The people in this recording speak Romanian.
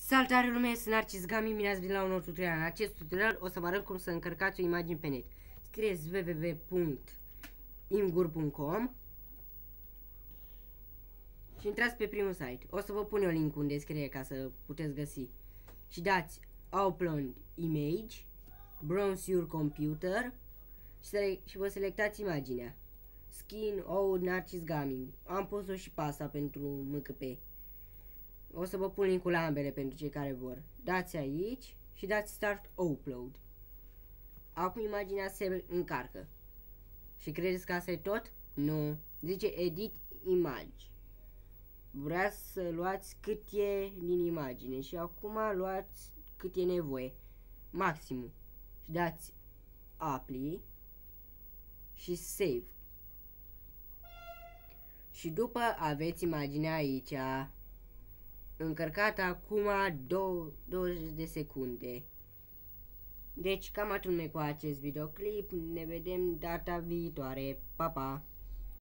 Salutare lume, sunt Narcis Gami, bine ați venit la un nou tutorial. În acest tutorial o să vă arăt cum să încărcați o imagine pe net. Scrieți www.imgur.com și intrați pe primul site. O să vă pun eu link-ul în descriere ca să puteți găsi. Și dați Upload Image, Browse Your Computer și vă selectați imaginea. Skin Old Narcis Gaming. Am pus-o și pe asta pentru MKP. O să vă pun linkul la ambele pentru cei care vor. Dați aici și dați Start Upload. Acum imaginea se încarcă. Și credeți că asta e tot? Nu. Zice Edit Image. Vrea să luați cât e din imagine și acum luați cât e nevoie. Maximum. Și dați Apply și Save. Și după aveți imaginea aici. Încărcat acum 20 de secunde. Deci cam atât cu acest videoclip. Ne vedem data viitoare. Pa, pa!